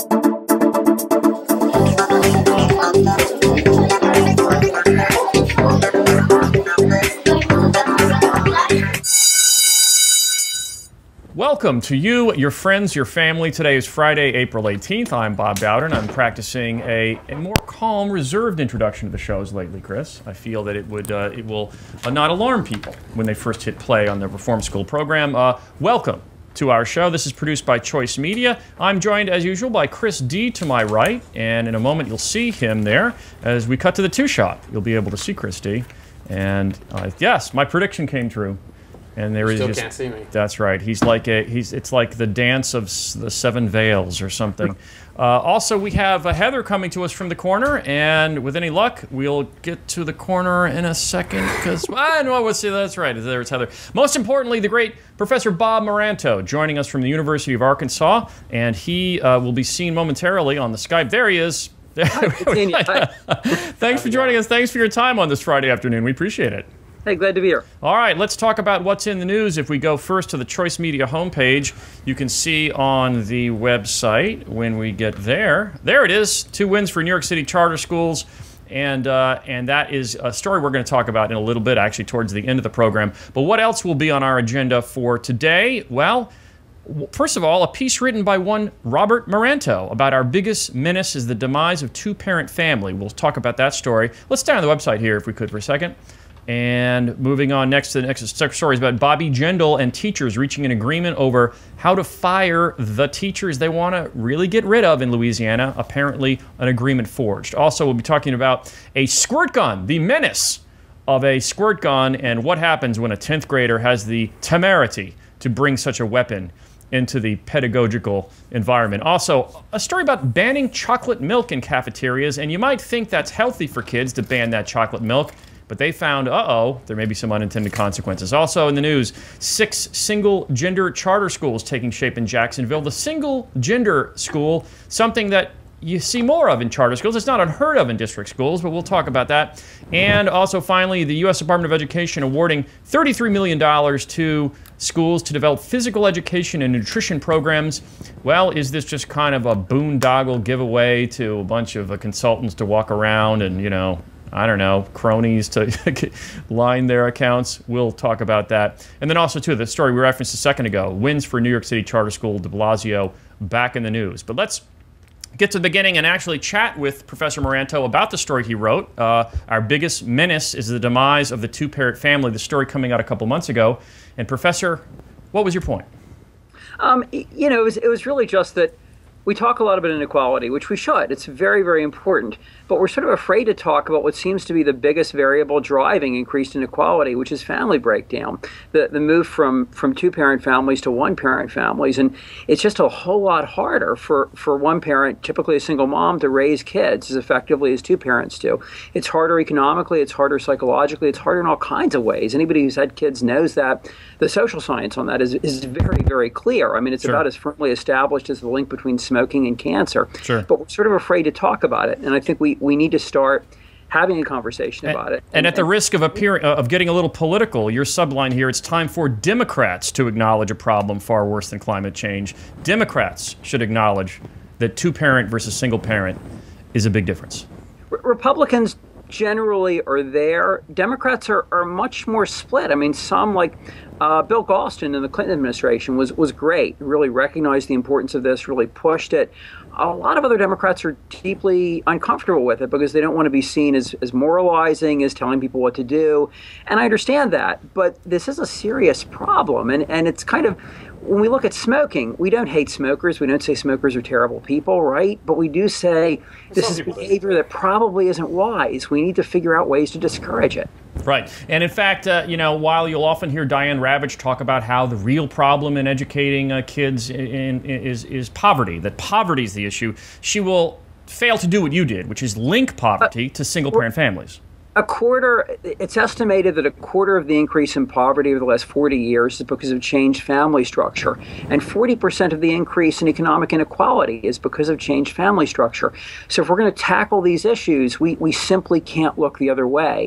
Welcome to you, your friends, your family. Today is Friday, April 18th. I'm Bob Bowden. I'm practicing a more calm, reserved introduction to the shows lately, Chris. I feel that it will not alarm people when they first hit play on the Reform School program. Welcome to our show. This is produced by Choice Media. I'm joined, as usual, by Chris D to my right, and in a moment you'll see him there as we cut to the two-shot. You'll be able to see Chris D. And yes, my prediction came true. And there you still can't see me. That's right. It's like the dance of the seven veils or something. Also, we have Heather coming to us from the corner, and with any luck, we'll get to the corner in a second. Because we'll see. That's right. There's Heather. Most importantly, the great Professor Bob Maranto joining us from the University of Arkansas, and he will be seen momentarily on the Skype. There he is. Thanks for joining us. Thanks for your time on this Friday afternoon. We appreciate it. Hey, glad to be here. All right, let's talk about what's in the news. If we go first to the Choice Media homepage, you can see on the website when we get there. There it is, 2 wins for New York City charter schools. And that is a story we're going to talk about in a little bit, actually, towards the end of the program. But what else will be on our agenda for today? Well, first of all, a piece written by one Robert Maranto about our biggest menace is the demise of two-parent family. We'll talk about that story. Let's stay on the website here, if we could, for a second. And moving on next to the next story is about Bobby Jindal and teachers reaching an agreement over how to fire the teachers they want to really get rid of in Louisiana. Apparently, an agreement forged. Also, we'll be talking about a squirt gun, the menace of a squirt gun, and what happens when a 10th grader has the temerity to bring such a weapon into the pedagogical environment. Also, a story about banning chocolate milk in cafeterias, and you might think that's healthy for kids to ban that chocolate milk. But they found, there may be some unintended consequences. Also in the news, 6 single-gender charter schools taking shape in Jacksonville. The single-gender school, something that you see more of in charter schools. It's not unheard of in district schools, but we'll talk about that. And also, finally, the U.S. Department of Education awarding $33 million to schools to develop physical education and nutrition programs. Well, is this just kind of a boondoggle giveaway to a bunch of consultants to walk around and, I don't know, cronies to line their accounts? We'll talk about that. And then also, too, the story we referenced a second ago, wins for New York City Charter School, de Blasio, back in the news. But let's get to the beginning and actually chat with Professor Maranto about the story he wrote. Our biggest menace is the demise of the two-parent family, the story coming out a couple months ago. And Professor, what was your point? It was really just that we talk a lot about inequality, which we should. It's very, very important. But we're sort of afraid to talk about what seems to be the biggest variable driving increased inequality, which is family breakdown, the move from two-parent families to one-parent families. And it's just a whole lot harder for one parent, typically a single mom, to raise kids as effectively as two parents do. It's harder economically. It's harder psychologically. It's harder in all kinds of ways. Anybody who's had kids knows that. The social science on that is very, very clear. I mean, it's about as firmly established as the link between smoking and cancer. Sure. But we're sort of afraid to talk about it. And I think we need to start having a conversation about it. And at the risk of getting a little political, your subline here, it's time for Democrats to acknowledge a problem far worse than climate change. Democrats should acknowledge that two-parent versus single-parent is a big difference. Republicans generally are there. Democrats are much more split. I mean, some like Bill Galston in the Clinton administration was great, really recognized the importance of this, really pushed it. A lot of other Democrats are deeply uncomfortable with it because they don't want to be seen as moralizing, as telling people what to do. And I understand that, but this is a serious problem. And it's kind of, when we look at smoking, we don't hate smokers. We don't say smokers are terrible people, right? But we do say this is behavior that probably isn't wise. We need to figure out ways to discourage it. Right. And in fact, while you'll often hear Diane Ravitch talk about how the real problem in educating kids is poverty, that poverty is the issue, she will fail to do what you did, which is link poverty to single-parent families. It's estimated that a quarter of the increase in poverty over the last 40 years is because of changed family structure. And 40% of the increase in economic inequality is because of changed family structure. So if we're going to tackle these issues, we simply can't look the other way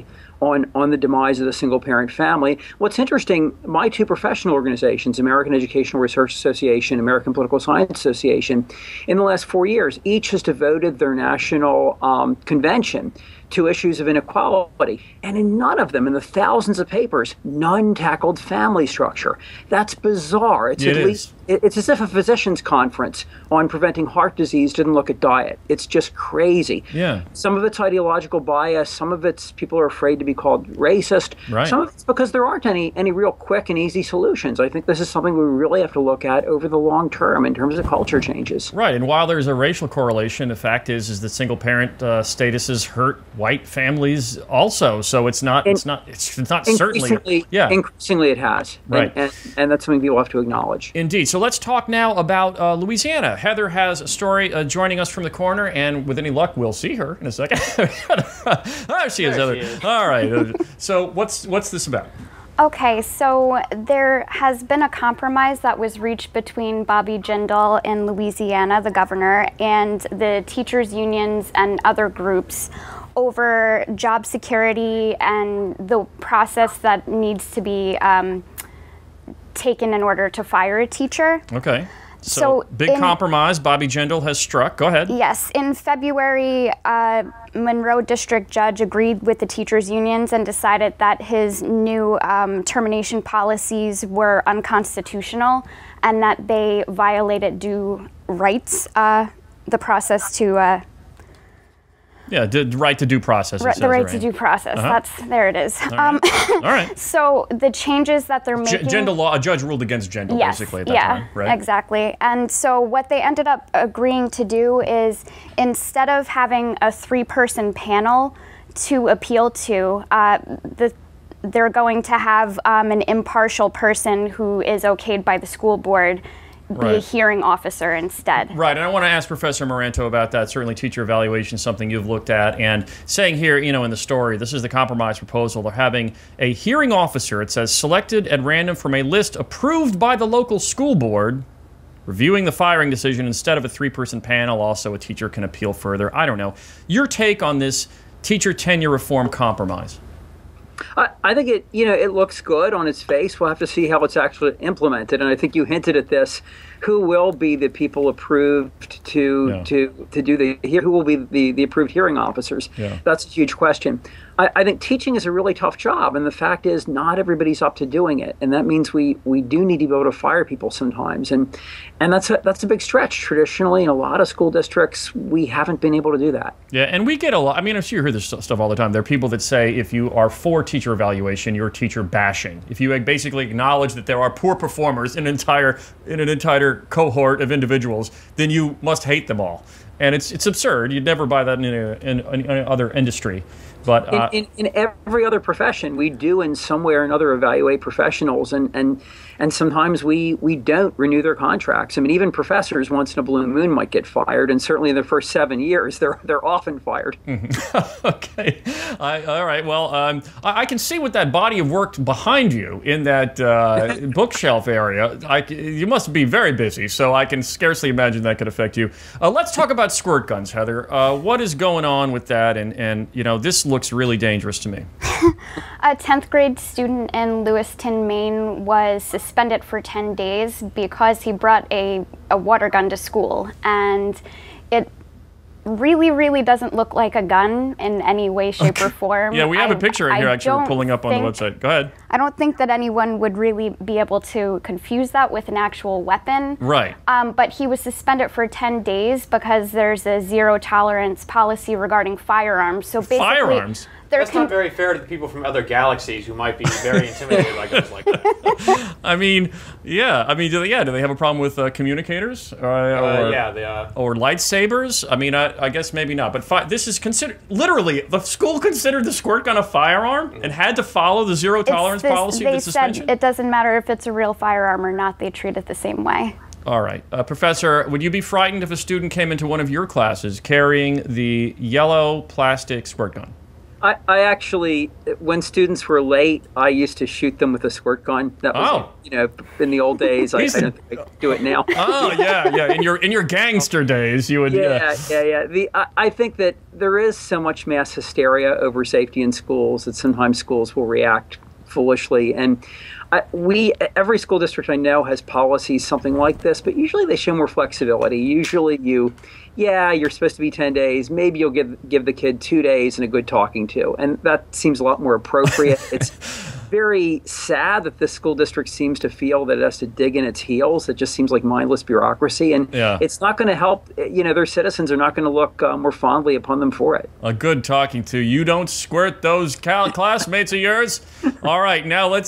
on the demise of the single-parent family. What's interesting, my two professional organizations, American Educational Research Association, American Political Science Association, in the last 4 years, each has devoted their national convention to issues of inequality. And in none of them, in the thousands of papers, none tackled family structure. That's bizarre. It's as if a physician's conference on preventing heart disease didn't look at diet. It's just crazy. Yeah. Some of it's ideological bias. Some of it's people are afraid to be called racist. Right. Some of it's because there aren't any real quick and eeasy solutions. I think this is something we really have to look at over the long term in terms of culture changes. Right. And while there's a racial correlation, the fact is that single parent statuses hurt white families also. So it's not certainly. Yeah. Increasingly it has. Right. And that's something people have to acknowledge. Indeed. So let's talk now about Louisiana. Heather has a story joining us from the corner, and with any luck, we'll see her in a second. There she is, Heather. All right. So what's this about? Okay, so there has been a compromise that was reached between Bobby Jindal in Louisiana, the governor, and the teachers' unions and other groups over job security and the process that needs to be taken in order to fire a teacher. Okay. So big compromise Bobby Jindal has struck. Go ahead. Yes. In February, Monroe District Judge agreed with the teachers' unions and decided that his new termination policies were unconstitutional and that they violated due rights, the process to... Yeah, the right to due process. The right to due process. There it is. All right. So the changes that they're making... A judge ruled against Jindal, basically, at that time, right? Exactly. And so what they ended up agreeing to do is, instead of having a 3-person panel to appeal to, they're going to have an impartial person who is okayed by the school board be a hearing officer instead. Right, and I want to ask Professor Maranto about that. Certainly teacher evaluation is something you've looked at, and saying here, in the story, this is the compromise proposal. They're having a hearing officer, it says, selected at random from a list approved by the local school board, reviewing the firing decision instead of a 3-person panel. Also, a teacher can appeal further. I don't know. Your take on this teacher tenure reform compromise? I think it looks good on its face. We'll have to see how it's actually implemented. And I think you hinted at this. Who will be the people approved to do who will be the approved hearing officers? Yeah. That's a huge question. I think teaching is a really tough job, and the fact is not everybody's up to doing it, and that means we do need to be able to fire people sometimes, and that's a big stretch. Traditionally, in a lot of school districts, we haven't been able to do that. Yeah, and we get a lot. I mean, I'm sure you hear this stuff all the time. There are people that say if you are for teacher evaluation, you're teacher bashing. If you basically acknowledge that there are poor performers in an entire cohort of individuals, then you must hate them all. And it's absurd. You'd never buy that in any other industry. But in every other profession, we do in some way or another evaluate professionals, and sometimes we don't renew their contracts. I mean, even professors once in a blue moon might get fired, and certainly in the first 7 years, they're often fired. Mm-hmm. Okay, all right. Well, I can see with that body of work behind you in that bookshelf area. You must be very busy, so I can scarcely imagine that could affect you. Let's talk about squirt guns, Heather. What is going on with that? And this looks really dangerous to me. A 10th grade student in Lewiston, Maine was suspended for 10 days because he brought a water gun to school, and it really doesn't look like a gun in any way, shape, or form. Yeah, we have a picture in here actually we're pulling up on the website. Go ahead. I don't think that anyone would really be able to confuse that with an actual weapon. Right. But he was suspended for 10 days because there's a zero tolerance policy regarding fifirearms. So basically, firearms? That's not very fair to the people from other galaxies who might be very intimidated by guns like that. I mean, yeah. I mean, do they have a problem with communicators? Yeah, they are. Or lightsabers? I mean, I guess maybe not. But this is considered, literally, the school considered the squirt gun a firearm and had to follow the zero tolerance policy with the suspension? They said it doesn't matter if it's a real firearm or not. They treat it the same way. All right. Professor, would you be frightened if a student came into one of your classes carrying the yellow plastic squirt gun? I actually, when students were late, I used to shoot them with a squirt gun. That was, in the old days. I don't think I do it now. Oh, yeah. In your gangster days, you would. Yeah. I think that there is so much mass hysteria over safety in schools that sometimes schools will react foolishly. And every school district I know has policies something like this, but usually they show more flexibility. Usually you're supposed to be 10 days. Maybe you'll give the kid 2 days and a good talking to. And that seems a lot more appropriate. It's very sad that this school district seems to feel that it has to dig in its heels. It just seems like mindless bureaucracy. And it's not going to help. Their citizens are not going to look more fondly upon them for it. A good talking to. You don't squirt those classmates of yours? All right, now let's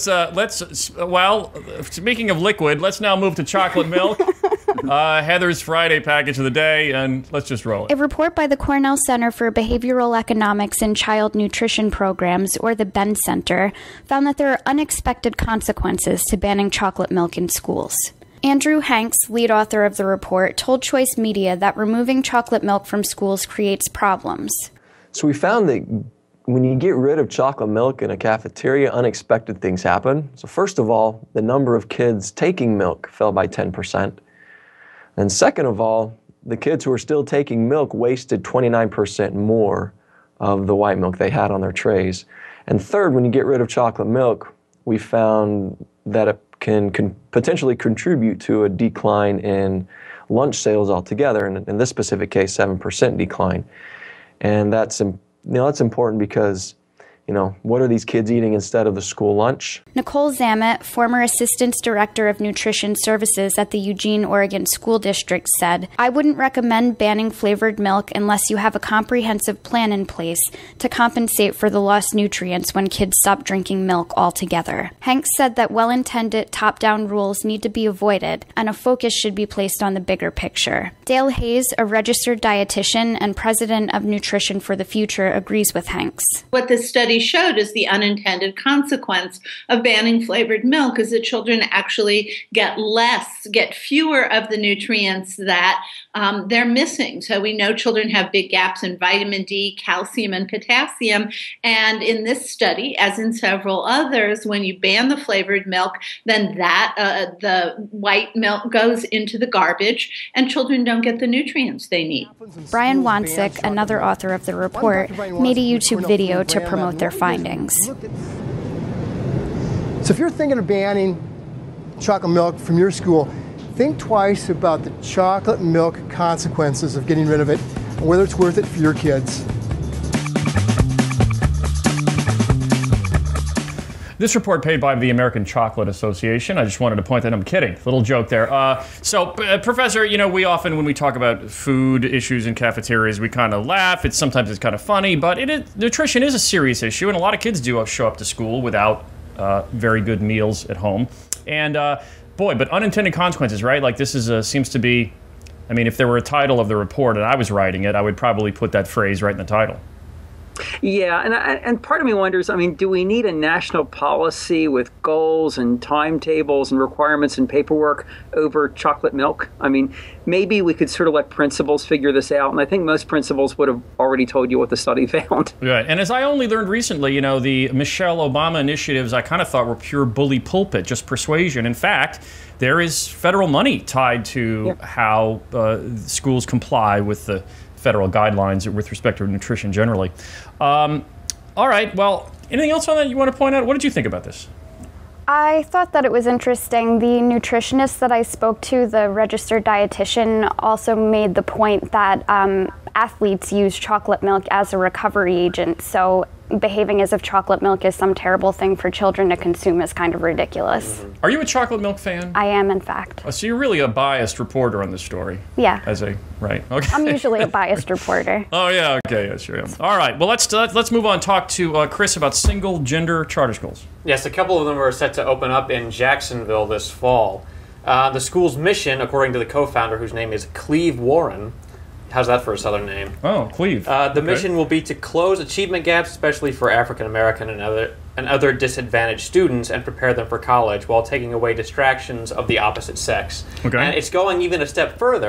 speaking of liquid, let's now move to chocolate milk. Heather's Friday package of the day, and let's just roll it. A report by the Cornell Center for Behavioral Economics and Child Nutrition Programs, or the BEN Center, found that there are unexpected consequences to banning chocolate milk in schools. Andrew Hanks, lead author of the report, told Choice Media that removing chocolate milk from schools creates problems. So we found that when you get rid of chocolate milk in a cafeteria, unexpected things happen. So first of all, the number of kids taking milk fell by 10%. And second of all, the kids who were still taking milk wasted 29% more of the white milk they had on their trays. And third, when you get rid of chocolate milk, we found that it can potentially contribute to a decline in lunch sales altogether, and in this specific case, 7% decline. And that's important because what are these kids eating instead of the school lunch? Nicole Zamet, former Assistant Director of Nutrition Services at the Eugene, Oregon School District, said, "I wouldn't recommend banning flavored milk unless you have a comprehensive plan in place to compensate for the lost nutrients when kids stop drinking milk altogether." Hanks said that well-intended top-down rules need to be avoided, and a focus should be placed on the bigger picture. Dale Hayes, a registered dietitian and president of Nutrition for the Future, agrees with Hanks. What this study showed is the unintended consequence of banning flavored milk is that children actually get fewer of the nutrients that they're missing. So we know children have big gaps in vitamin D, calcium, and potassium. And in this study, as in several others, when you ban the flavored milk, then the white milk goes into the garbage and children don't get the nutrients they need. Brian Wansick, another author of the report, made a YouTube video to promote their findings. So if you're thinking of banning chocolate milk from your school, think twice about the chocolate milk consequences of getting rid of it and whether it's worth it for your kids. This report paid by the American Chocolate Association. I just wanted to point that out. I'm kidding. Little joke there. Professor, we often, when we talk about food issues in cafeterias, we kind of laugh. Sometimes it's kind of funny, but nutrition is a serious issue, and a lot of kids do show up to school without very good meals at home. And but unintended consequences, right? Like this seems to be, if there were a title of the report and I was writing it, I would probably put that phrase right in the title. Yeah, and part of me wonders, do we need a national policy with goals and timetables and requirements and paperwork over chocolate milk? Maybe we could sort of let principals figure this out, and I think most principals would have already told you what the study found. Right, and as I only learned recently, the Michelle Obama initiatives I kind of thought were pure bully pulpit, just persuasion. In fact, there is federal money tied to how schools comply with the federal guidelines with respect to nutrition generally. All right, well, anything else on that you want to point out? What did you think about this? I thought that it was interesting. The nutritionist that I spoke to, the registered dietitian, also made the point that athletes use chocolate milk as a recovery agent. So behaving as if chocolate milk is some terrible thing for children to consume is kind of ridiculous. Mm-hmm. Are you a chocolate milk fan? I am, in fact. So you're really a biased reporter on this story. Yeah. Right. Okay. I'm usually a biased reporter. Oh, yeah. Okay. Yeah, sure. All right. Well, let's move on. Talk to Chris about single-gender charter schools. Yes, a couple of them are set to open up in Jacksonville this fall. The school's mission, according to the co-founder, whose name is Cleve Warren. How's that for a southern name? Oh, Cleve. The mission will be to close achievement gaps, especially for African American and other disadvantaged students, and prepare them for college while taking away distractions of the opposite sex. Okay. And it's going even a step further.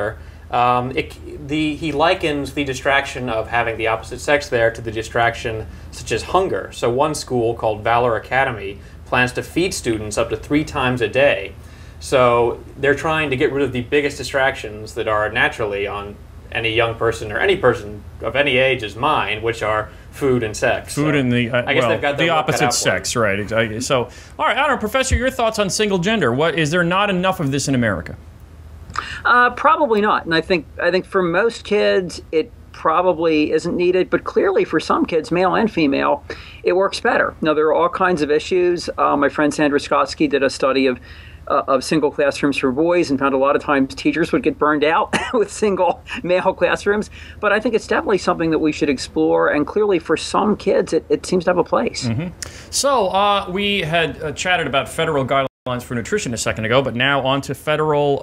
He likens the distraction of having the opposite sex there to the distraction such as hunger. So one school called Valor Academy plans to feed students up to 3 times a day. So they're trying to get rid of the biggest distractions that are naturally on any young person or any person of any age's mind, which are food and sex. Food and the I guess they've got the opposite sex, right? Exactly. So, all right, I don't know, Professor, your thoughts on single gender? What is there not enough of this in America? Probably not, and I think for most kids it probably isn't needed, but clearly for some kids, male and female, it works better. Now there are all kinds of issues. My friend Sandra Skotsky did a study of single classrooms for boys and found a lot of times teachers would get burned out with single male classrooms. But I think it's definitely something that we should explore, and clearly for some kids it seems to have a place. Mm-hmm. So we had chatted about federal guidelines for nutrition a second ago, but now on to federal,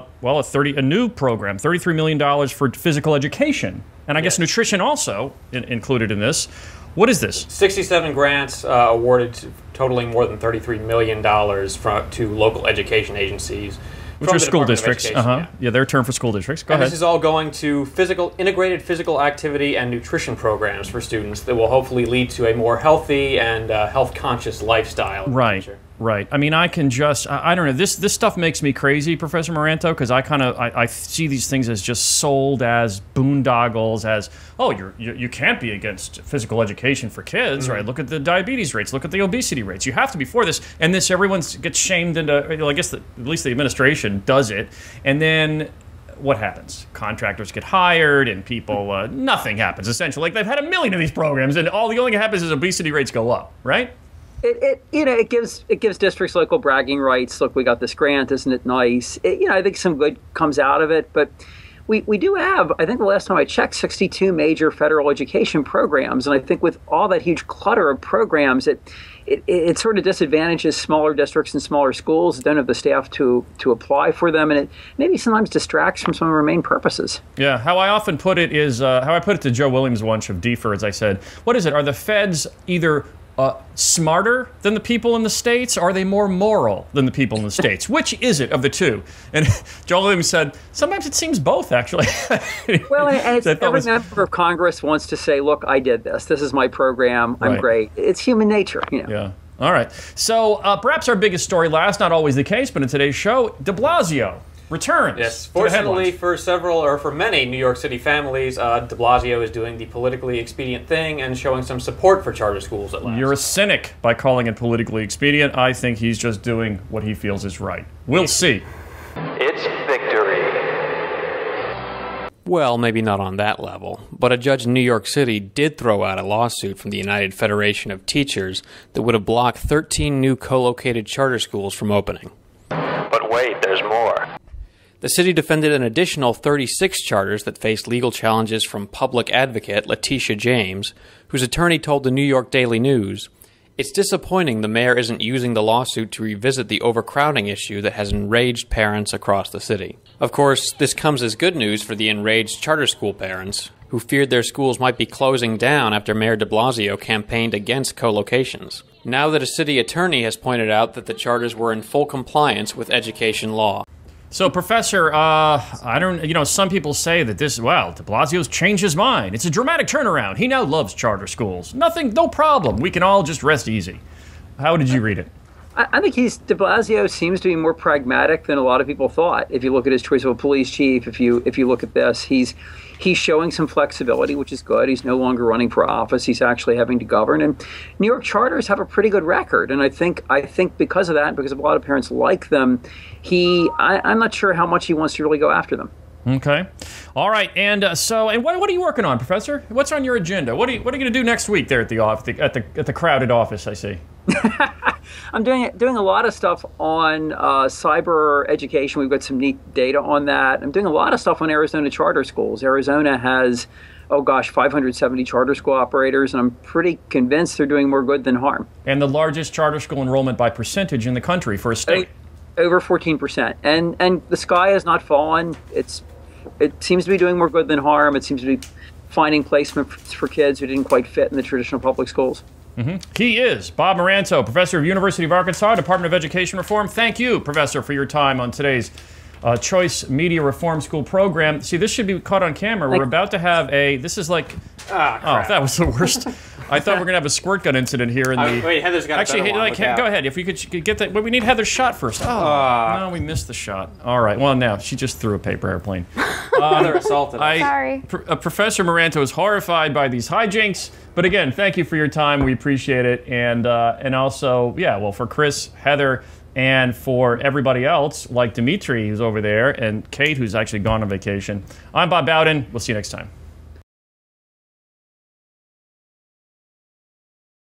a new program, $33 million for physical education. And I guess nutrition also included in this. What is this? 67 grants awarded totaling more than $33 million to local education agencies. Which are school districts. Yeah, their term for school districts. Go ahead. This is all going to integrated physical activity and nutrition programs for students that will hopefully lead to a more healthy and health-conscious lifestyle in the future. Right. I mean, I don't know. This stuff makes me crazy, Professor Maranto, because I see these things as just sold as boondoggles, as, you can't be against physical education for kids, right? Look at the diabetes rates, look at the obesity rates. You have to be for this, and everyone gets shamed into, I guess at least the administration does it, and then what happens? Contractors get hired, and people, nothing happens, essentially. Like, they've had 1 million of these programs, and the only thing that happens is obesity rates go up, right? It gives districts local bragging rights. Look, we got this grant, isn't it nice? I think some good comes out of it, but we do have, I think the last time I checked, 62 major federal education programs, and I think with all that huge clutter of programs, it sort of disadvantages smaller districts and smaller schools that don't have the staff to apply for them, and it maybe sometimes distracts from some of our main purposes. Yeah, how I often put it is, how I put it to Joe Williams once of DFER, as I said, what is it? Are the feds either smarter than the people in the states, or are they more moral than the people in the states? Which is it of the two? And Joel Williams said, sometimes it seems both, actually. Well, and it's every member of Congress wants to say, look, I did this. This is my program. I'm great. It's human nature. Yeah. All right. So perhaps our biggest story last, not always the case, but in today's show, de Blasio returns. Yes, fortunately for many New York City families, de Blasio is doing the politically expedient thing and showing some support for charter schools at last. You're a cynic by calling it politically expedient. I think he's just doing what he feels is right. We'll see. It's victory. Well, maybe not on that level, but a judge in New York City did throw out a lawsuit from the United Federation of Teachers that would have blocked 13 new co-located charter schools from opening. But wait, there's more. The city defended an additional 36 charters that faced legal challenges from public advocate Letitia James, whose attorney told the New York Daily News, "It's disappointing the mayor isn't using the lawsuit to revisit the overcrowding issue that has enraged parents across the city." Of course, this comes as good news for the enraged charter school parents, who feared their schools might be closing down after Mayor de Blasio campaigned against co-locations. Now that a city attorney has pointed out that the charters were in full compliance with education law. So, Professor, some people say that de Blasio's changed his mind. It's a dramatic turnaround. He now loves charter schools. No problem. We can all just rest easy. How did you read it? I think de Blasio seems to be more pragmatic than a lot of people thought. If you look at his choice of a police chief, if you look at this, he's showing some flexibility, which is good. He's no longer running for office. He's actually having to govern. And New York charters have a pretty good record. And I think because of that, because a lot of parents like them, I'm not sure how much he wants to really go after them. Okay. All right. And what are you working on, Professor? What's on your agenda? What are you going to do next week there at the crowded office, I see? I'm doing a lot of stuff on cyber education. We've got some neat data on that. I'm doing a lot of stuff on Arizona charter schools. Arizona has, 570 charter school operators, and I'm pretty convinced they're doing more good than harm. And the largest charter school enrollment by percentage in the country for a state. Over 14%. And the sky has not fallen. It seems to be doing more good than harm. It seems to be finding placement for kids who didn't quite fit in the traditional public schools. Mm-hmm. He is Bob Maranto, professor of University of Arkansas, Department of Education Reform. Thank you, Professor, for your time on today's Choice Media Reform School program. See, this should be caught on camera. We're about to have this is like, that was the worst. I thought we were going to have a squirt gun incident here in the... Wait, Heather's got Actually, a better one. go ahead. If we could get that... But we need Heather's shot first. Oh, no, we missed the shot. All right. Well, now, she just threw a paper airplane. Heather assaulted us. Sorry. Professor Maranto is horrified by these hijinks. But again, thank you for your time. We appreciate it. And also, yeah, well, for Chris, Heather, and for everybody else, like Dimitri, who's over there, and Kate, who's actually gone on vacation, I'm Bob Bowden. We'll see you next time.